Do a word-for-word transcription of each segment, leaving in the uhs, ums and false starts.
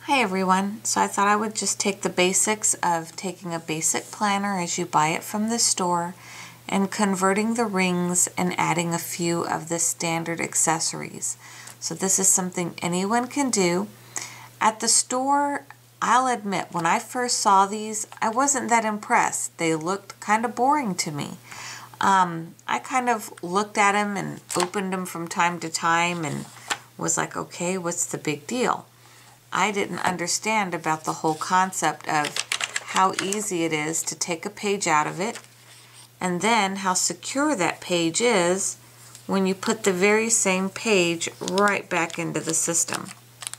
Hi everyone, so I thought I would just take the basics of taking a basic planner as you buy it from the store and converting the rings and adding a few of the standard accessories. So this is something anyone can do. At the store, I'll admit, when I first saw these, I wasn't that impressed. They looked kind of boring to me. Um, I kind of looked at them and opened them from time to time and was like, okay, what's the big deal? I didn't understand about the whole concept of how easy it is to take a page out of it and then how secure that page is when you put the very same page right back into the system.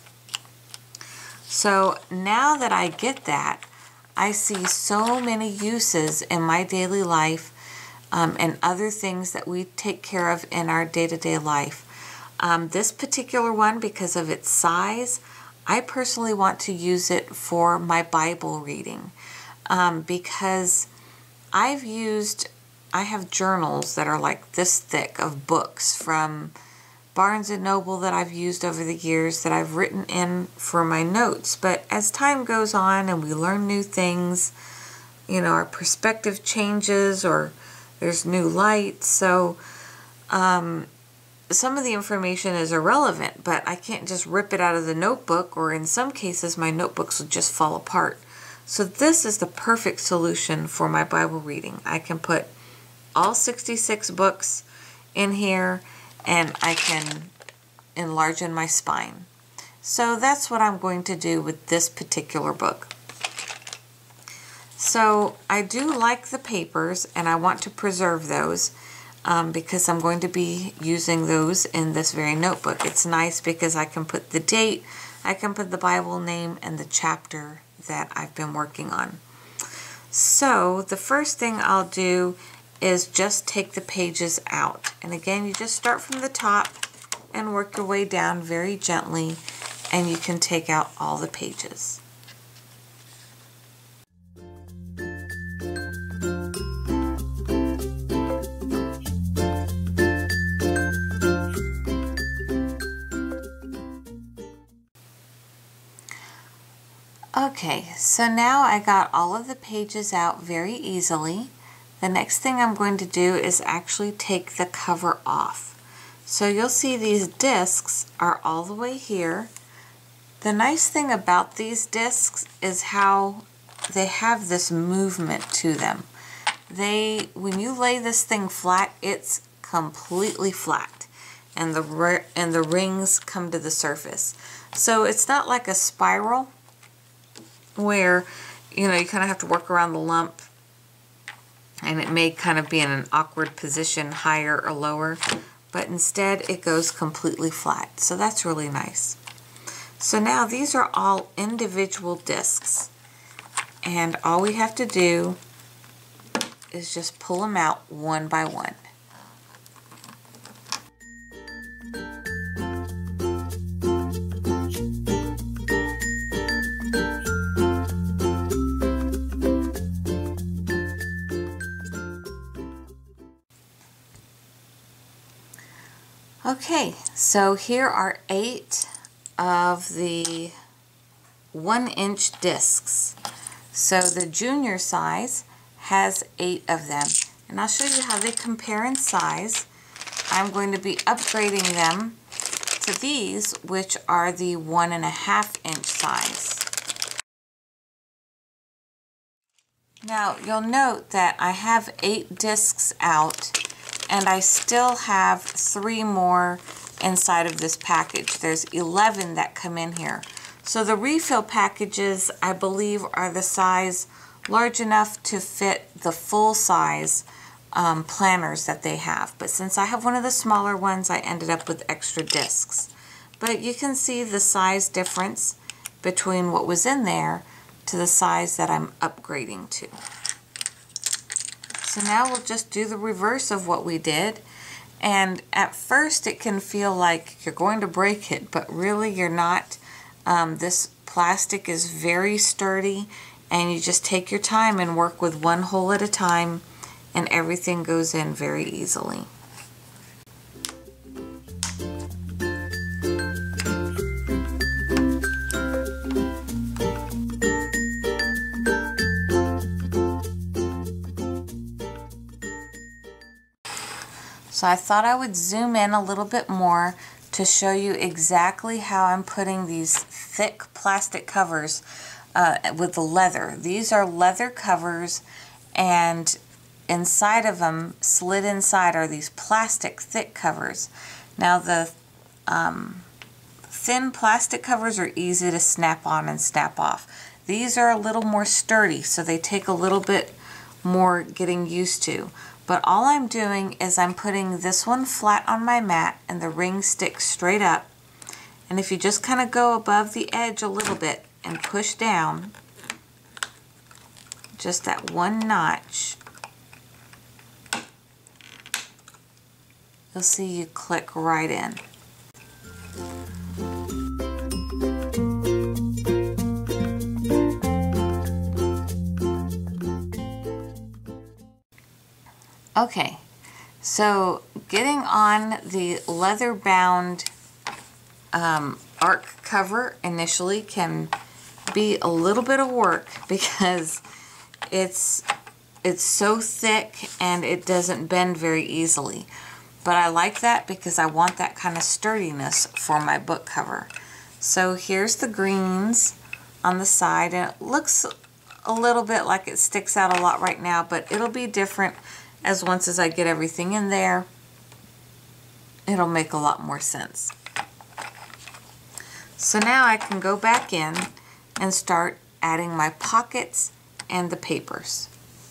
So now that I get that, I see so many uses in my daily life um, and other things that we take care of in our day-to-day life. Um, this particular one, because of its size, I personally want to use it for my Bible reading um, because I've used, I have journals that are like this thick of books from Barnes and Noble that I've used over the years that I've written in for my notes. But as time goes on and we learn new things, you know, our perspective changes or there's new light. So um, some of the information is irrelevant, but I can't just rip it out of the notebook, or in some cases my notebooks will just fall apart. So this is the perfect solution for my Bible reading. I can put all sixty-six books in here and I can enlarge in my spine. So that's what I'm going to do with this particular book. So I do like the papers and I want to preserve those. Um, because I'm going to be using those in this very notebook. It's nice because I can put the date, I can put the Bible name, and the chapter that I've been working on. So the first thing I'll do is just take the pages out. And again, you just start from the top and work your way down very gently, and you can take out all the pages. Okay, so now I got all of the pages out very easily. The next thing I'm going to do is actually take the cover off. So you'll see these discs are all the way here. The nice thing about these discs is how they have this movement to them. They, when you lay this thing flat, it's completely flat, and the and the rings come to the surface. So it's not like a spiral, where, you know, you kind of have to work around the lump and it may kind of be in an awkward position, higher or lower, but instead it goes completely flat. So that's really nice. So now these are all individual discs, and all we have to do is just pull them out one by one. Okay, so here are eight of the one inch discs. So the junior size has eight of them. And I'll show you how they compare in size. I'm going to be upgrading them to these, which are the one and a half inch size. Now you'll note that I have eight discs out, and I still have three more inside of this package. There's eleven that come in here. So the refill packages, I believe, are the size large enough to fit the full size um, planners that they have. But since I have one of the smaller ones, I ended up with extra discs. But you can see the size difference between what was in there to the size that I'm upgrading to. So now we'll just do the reverse of what we did. And at first it can feel like you're going to break it, but really you're not. Um, this plastic is very sturdy, and you just take your time and work with one hole at a time, and everything goes in very easily. So I thought I would zoom in a little bit more to show you exactly how I'm putting these thick plastic covers uh, with the leather. These are leather covers, and inside of them, slid inside, are these plastic thick covers. Now the um, thin plastic covers are easy to snap on and snap off. These are a little more sturdy, so they take a little bit more getting used to. But all I'm doing is I'm putting this one flat on my mat, and the ring sticks straight up. And if you just kind of go above the edge a little bit and push down, just that one notch, you'll see you click right in. Okay, so getting on the leather bound um, arc cover initially can be a little bit of work because it's it's so thick and it doesn't bend very easily. But I like that because I want that kind of sturdiness for my book cover. So here's the greens on the side, and it looks a little bit like it sticks out a lot right now, but it'll be different as once as I get everything in there. It'll make a lot more sense. So now I can go back in and start adding my pockets and the papers.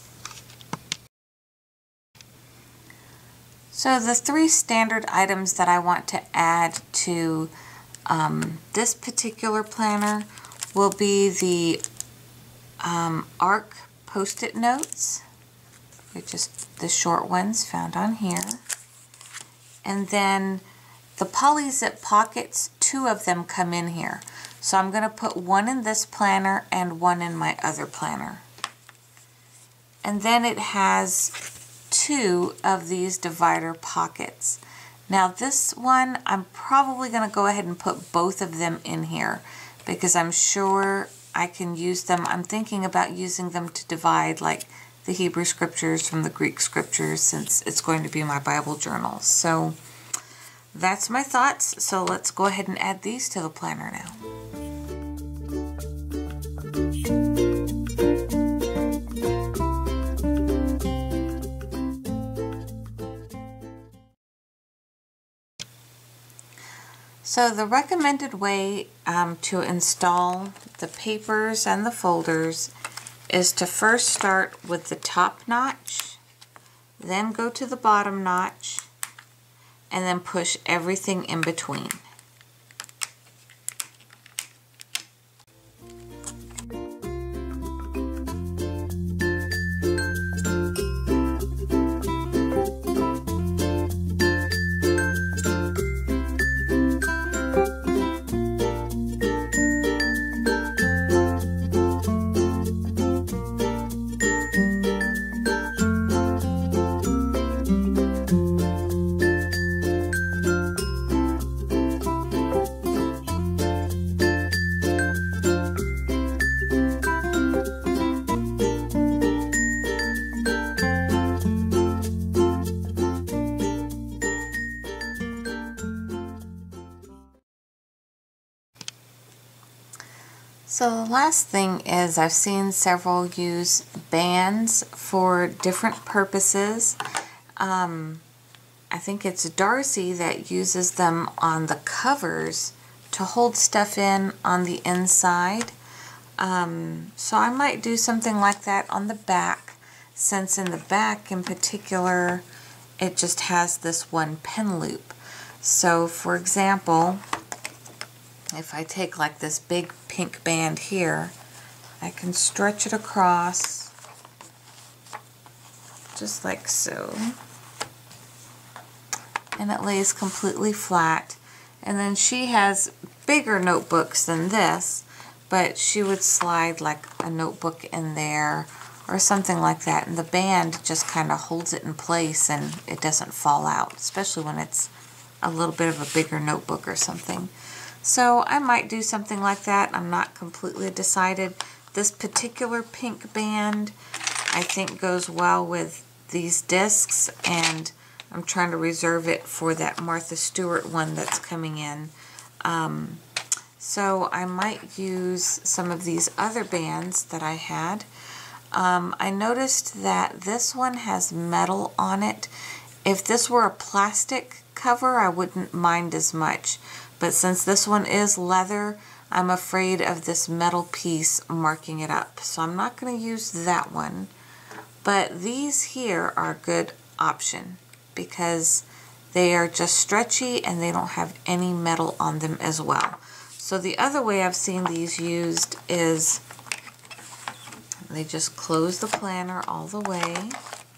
So the three standard items that I want to add to um, this particular planner will be the um, ARC post-it notes. They're just the short ones found on here. And then the poly-zip pockets, two of them come in here. So I'm going to put one in this planner and one in my other planner. And then it has two of these divider pockets. Now this one, I'm probably going to go ahead and put both of them in here because I'm sure I can use them. I'm thinking about using them to divide like the Hebrew scriptures from the Greek scriptures, since it's going to be my Bible journal. So that's my thoughts. So let's go ahead and add these to the planner now. So the recommended way um, to install the papers and the folders is to first start with the top notch, then go to the bottom notch, and then push everything in between. So the last thing is I've seen several use bands for different purposes. Um, I think it's Darcy that uses them on the covers to hold stuff in on the inside. Um, so I might do something like that on the back, since in the back in particular it just has this one pen loop. So for example, if I take like this big pink band here, I can stretch it across just like so, and it lays completely flat. And then she has bigger notebooks than this, but she would slide like a notebook in there or something like that, and the band just kind of holds it in place and it doesn't fall out, especially when it's a little bit of a bigger notebook or something. So I might do something like that. I'm not completely decided. This particular pink band I think goes well with these discs, and I'm trying to reserve it for that Martha Stewart one that's coming in. Um, so I might use some of these other bands that I had. Um, I noticed that this one has metal on it. If this were a plastic cover, I wouldn't mind as much. But since this one is leather, I'm afraid of this metal piece marking it up. So I'm not going to use that one. But these here are a good option because they are just stretchy and they don't have any metal on them as well. So the other way I've seen these used is they just close the planner all the way.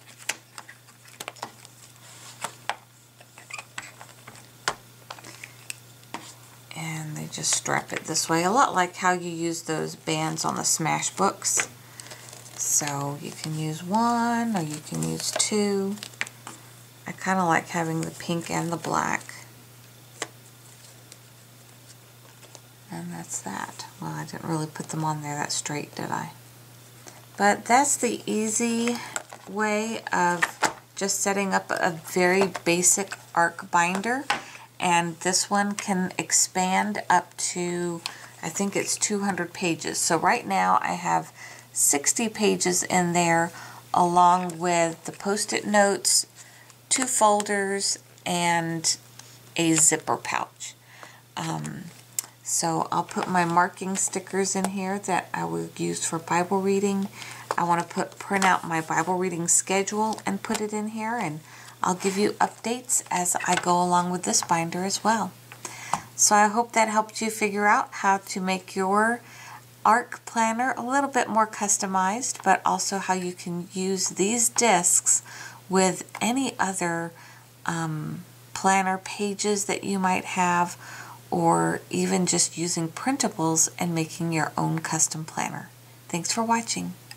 And they just strap it this way, a lot like how you use those bands on the Smash books. So you can use one or you can use two. I kind of like having the pink and the black. And that's that. Well, I didn't really put them on there that straight, did I? But that's the easy way of just setting up a very basic arc binder. And this one can expand up to, I think it's two hundred pages. So right now I have sixty pages in there, along with the post-it notes, two folders, and a zipper pouch. Um, so I'll put my marking stickers in here that I will use for Bible reading. I want to put print out my Bible reading schedule and put it in here, and I'll give you updates as I go along with this binder as well. So I hope that helped you figure out how to make your arc planner a little bit more customized, but also how you can use these discs with any other um, planner pages that you might have, or even just using printables and making your own custom planner. Thanks for watching.